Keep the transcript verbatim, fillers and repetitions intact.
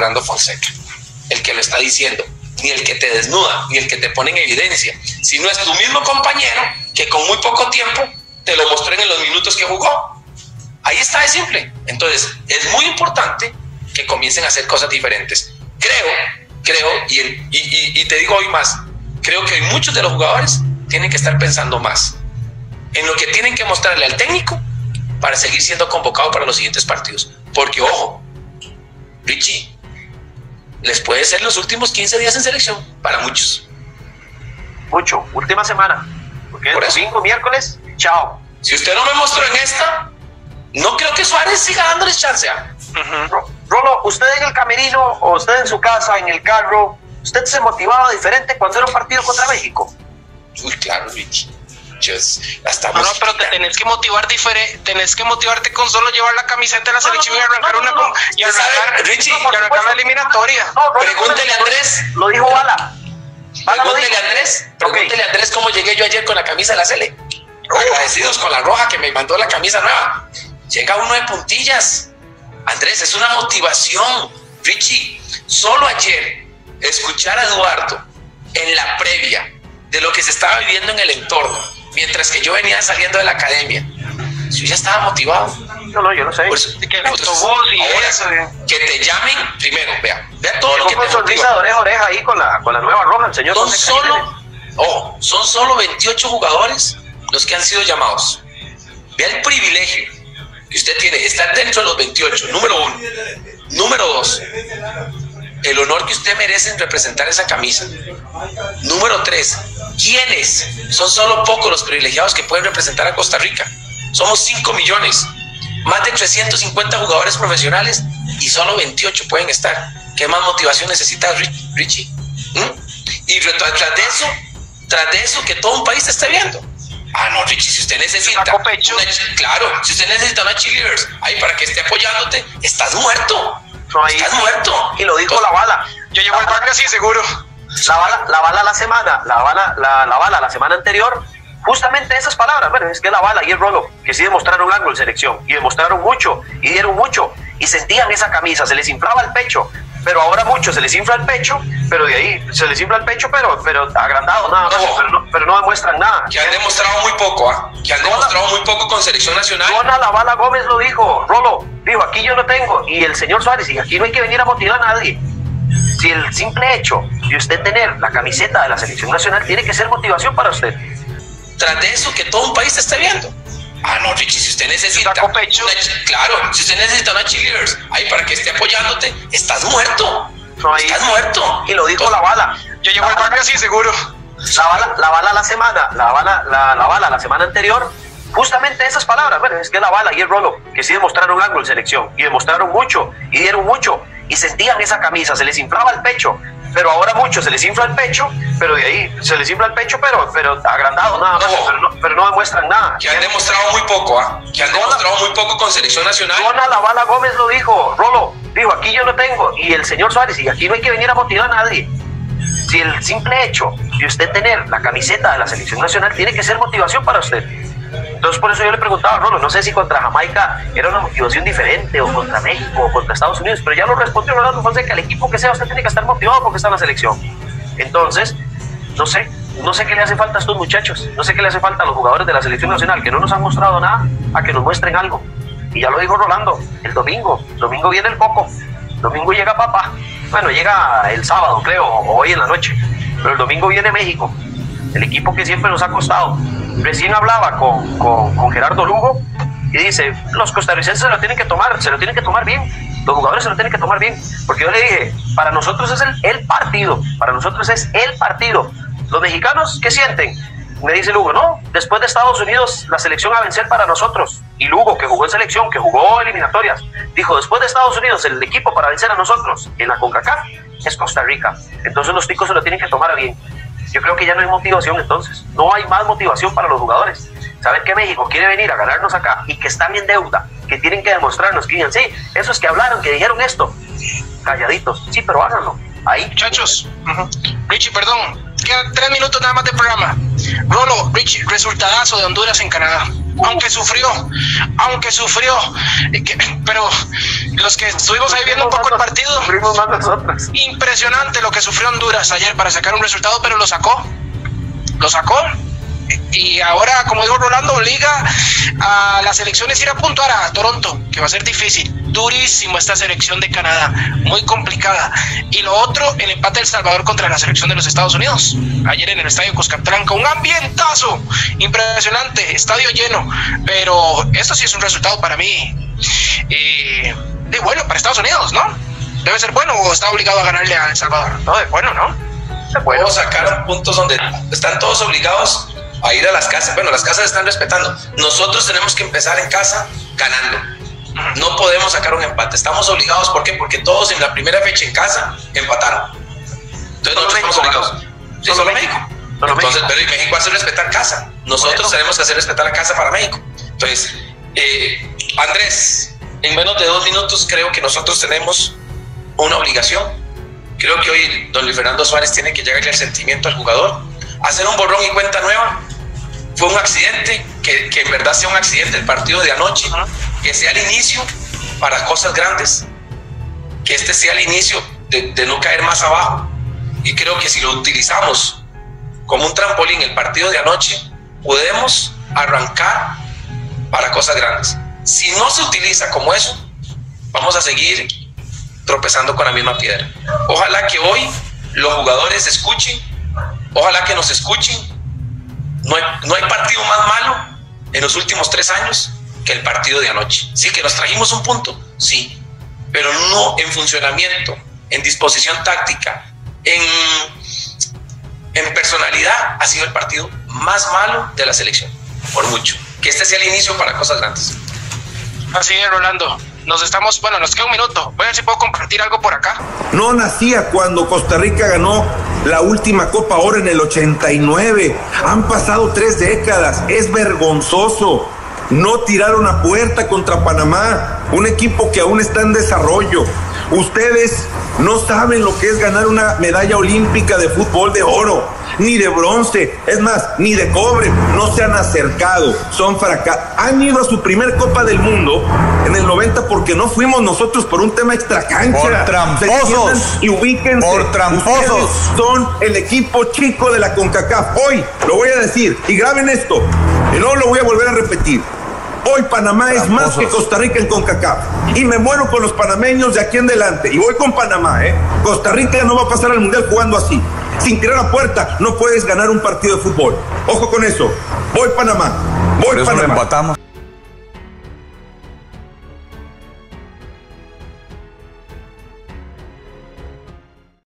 Fernando Fonseca, el que lo está diciendo, ni el que te desnuda, ni el que te pone en evidencia, sino es tu mismo compañero que con muy poco tiempo te lo mostró en los minutos que jugó. Ahí está de simple. Entonces es muy importante que comiencen a hacer cosas diferentes. Creo, creo, y, el, y, y, y te digo hoy más, creo que hoy muchos de los jugadores tienen que estar pensando más en lo que tienen que mostrarle al técnico para seguir siendo convocado para los siguientes partidos. Porque, ojo, Richie, les puede ser los últimos quince días en selección para muchos. Mucho, última semana. Porque el domingo, miércoles, chao. Si usted no me mostró en esta, no creo que Suárez siga dándoles chance. Uh-huh. Rolo, usted en el camerino o usted en su casa, en el carro, ¿usted se motivaba diferente cuando era un partido contra México? Uy, claro, Richie. Just, hasta no, no, pero te tenés que motivar diferente, tenés que motivarte con solo llevar la camiseta de la selección no, no, y arrancar no, no, una no, y arrancar, Richie, no, y arrancar la eliminatoria. No, no, pregúntele a Andrés. Lo dijo Bala. Bala pregúntele a Andrés. Pregúntele okay. a Andrés cómo llegué yo ayer con la camisa de la Sele. Oh. Agradecidos con la roja que me mandó la camisa nueva. Llega uno de puntillas. Andrés, es una motivación. Richie, solo ayer escuchar a Eduardo en la previa de lo que se estaba viviendo en el entorno, mientras que yo venía saliendo de la academia, yo ya estaba motivado. No, no, yo no sé. Por eso, que, entonces, y ahora, eso, que te llamen, primero, vea, vea todo lo que te sonrisa de oreja a oreja ahí con la, con la nueva roja, el señor. Son solo, oh, son solo veintiocho jugadores los que han sido llamados. Vea el privilegio que usted tiene, estar dentro de los veintiocho, número uno. Número dos, el honor que usted merece en representar esa camisa. Número tres, ¿quiénes? Son solo pocos los privilegiados que pueden representar a Costa Rica. Somos cinco millones, más de trescientos cincuenta jugadores profesionales y solo veintiocho pueden estar. ¿Qué más motivación necesitas, Richie? ¿Mm? Y tras de eso, tras de eso que todo un país te esté viendo. Ah, no, Richie, si usted necesita una, claro, si usted necesita una cheerleaders ahí para que esté apoyándote, estás muerto. No, ahí, estás muerto. Y lo dijo Entonces, la bala. Yo llevo el banco así seguro. La bala, la bala la semana, la bala, la, la bala la semana anterior, justamente esas palabras. Bueno, es que la bala y el Rolo, que sí demostraron algo en selección, y demostraron mucho, y dieron mucho, y sentían esa camisa, se les inflaba el pecho. Pero ahora mucho se les infla el pecho, pero de ahí se les infla el pecho, pero, pero agrandado, nada más, no. pero, no, pero no demuestran nada. Que han demostrado muy poco, ¿ah? ¿eh? Que han demostrado muy poco con selección nacional. Juana La Bala Gómez lo dijo, Rolo, dijo, aquí yo no tengo, y el señor Suárez, y aquí no hay que venir a motivar a nadie. Si el simple hecho de usted tener la camiseta de la selección nacional tiene que ser motivación para usted. Tras de eso, que todo un país te esté viendo. Ah, no, Richie, si usted necesita una, claro, si usted necesita una cheerleaders ahí para que esté apoyándote, estás muerto. No, ahí, estás muerto. Y lo dijo Entonces, la bala. Yo llevo el banco así seguro. La bala, la bala la semana, la bala, la, la bala la semana anterior, justamente esas palabras. Bueno, es que la bala y el Rolo, que sí demostraron algo en selección, y demostraron mucho, y dieron mucho, y sentían esa camisa, se les inflaba el pecho. Pero ahora mucho se les infla el pecho, pero de ahí se les infla el pecho, pero, pero agrandado, nada más, no. pero, no, pero no demuestran nada. Que han demostrado muy poco, ¿ah? ¿eh? Que han Rona, demostrado muy poco con selección nacional. Juana La Bala Gómez lo dijo, Rolo, dijo, aquí yo no tengo, y el señor Suárez, y aquí no hay que venir a motivar a nadie. Si el simple hecho de usted tener la camiseta de la selección nacional tiene que ser motivación para usted. Entonces por eso yo le preguntaba a Rolo, no sé si contra Jamaica era una motivación diferente, o contra México, o contra Estados Unidos, pero ya lo respondió Rolando Fonseca, el equipo que sea, usted tiene que estar motivado porque está en la selección. Entonces, no sé, no sé qué le hace falta a estos muchachos, no sé qué le hace falta a los jugadores de la selección nacional, que no nos han mostrado nada, a que nos muestren algo. Y ya lo dijo Rolando, el domingo, el domingo viene el Coco, el domingo llega papá, bueno, llega el sábado creo, o hoy en la noche, pero el domingo viene México, el equipo que siempre nos ha costado. Recién hablaba con, con, con Gerardo Lugo y dice, los costarricenses se lo tienen que tomar, se lo tienen que tomar bien, los jugadores se lo tienen que tomar bien, porque yo le dije, para nosotros es el, el partido, para nosotros es el partido. Los mexicanos, ¿qué sienten? Me dice Lugo, no, después de Estados Unidos la selección a vencer para nosotros. Y Lugo, que jugó en selección, que jugó eliminatorias, dijo, después de Estados Unidos el equipo para vencer a nosotros en la CONCACAF es Costa Rica. Entonces los ticos se lo tienen que tomar bien. Yo creo que ya no hay motivación entonces, no hay más motivación para los jugadores. Saber que México quiere venir a ganarnos acá y que están en deuda, que tienen que demostrarnos que digan, sí, esos que hablaron, que dijeron esto, calladitos, sí, pero háganlo. Ahí. Muchachos, uh-huh. Richie, perdón, quedan tres minutos nada más de programa. Rolo, Richie, resultadazo de Honduras en Canadá. aunque sufrió, aunque sufrió, pero los que estuvimos ahí viendo un poco el partido, impresionante lo que sufrió Honduras ayer para sacar un resultado, pero lo sacó, lo sacó. Y ahora, como dijo Rolando, obliga a las selecciones a ir a puntuar a Toronto, que va a ser difícil, durísimo esta selección de Canadá, muy complicada. Y lo otro, el empate de El Salvador contra la selección de los Estados Unidos, ayer en el estadio Cuscatlán, un ambientazo impresionante, estadio lleno, pero esto sí es un resultado para mí eh, de bueno para Estados Unidos, ¿no? Debe ser bueno, o está obligado a ganarle a El Salvador. No, de bueno, ¿no? De bueno. Sacar puntos donde están todos obligados a ir a las casas. Bueno, las casas están respetando. Nosotros tenemos que empezar en casa ganando. No podemos sacar un empate. Estamos obligados, ¿por qué? Porque todos en la primera fecha en casa empataron. Entonces nosotros estamos obligados. Sí, solo, solo México. México. Solo Entonces, México. Pero México hace respetar casa. Nosotros bueno. tenemos que hacer respetar la casa para México. Entonces, eh, Andrés, en menos de dos minutos creo que nosotros tenemos una obligación. Creo que hoy don Luis Fernando Suárez tiene que llegarle el sentimiento al jugador, hacer un borrón y cuenta nueva. Fue un accidente, que, que en verdad sea un accidente el partido de anoche, que sea el inicio para cosas grandes, que este sea el inicio de, de no caer más abajo. Y creo que si lo utilizamos como un trampolín el partido de anoche, podemos arrancar para cosas grandes. Si no se utiliza como eso, vamos a seguir tropezando con la misma piedra. Ojalá que hoy los jugadores escuchen, ojalá que nos escuchen. No hay, no hay partido más malo en los últimos tres años que el partido de anoche. Sí, que nos trajimos un punto, sí, pero no en funcionamiento, en disposición táctica, en, en personalidad. Ha sido el partido más malo de la selección, por mucho. Que este sea el inicio para cosas grandes. Así es, Rolando. Nos estamos, bueno, nos queda un minuto. Voy a ver si puedo compartir algo por acá. No nacía cuando Costa Rica ganó la última Copa Oro en el ochenta y nueve. Han pasado tres décadas. Es vergonzoso. No tiraron a puerta contra Panamá, un equipo que aún está en desarrollo. Ustedes no saben lo que es ganar una medalla olímpica de fútbol de oro, ni de bronce, es más, ni de cobre. No se han acercado, son fracasados. Han ido a su primer Copa del Mundo en el noventa porque no fuimos nosotros por un tema extracancha. Por tramposos. Y ubíquense. Por tramposos. Ustedes son el equipo chico de la CONCACAF. Hoy lo voy a decir, y graben esto, y luego lo voy a volver a repetir. Hoy Panamá es más que Costa Rica en CONCACAF. Y me muero con los panameños de aquí en adelante. Y voy con Panamá, ¿eh? Costa Rica no va a pasar al Mundial jugando así. Sin tirar a puerta no puedes ganar un partido de fútbol. Ojo con eso. Voy Panamá. Voy Por eso Panamá. lo empatamos.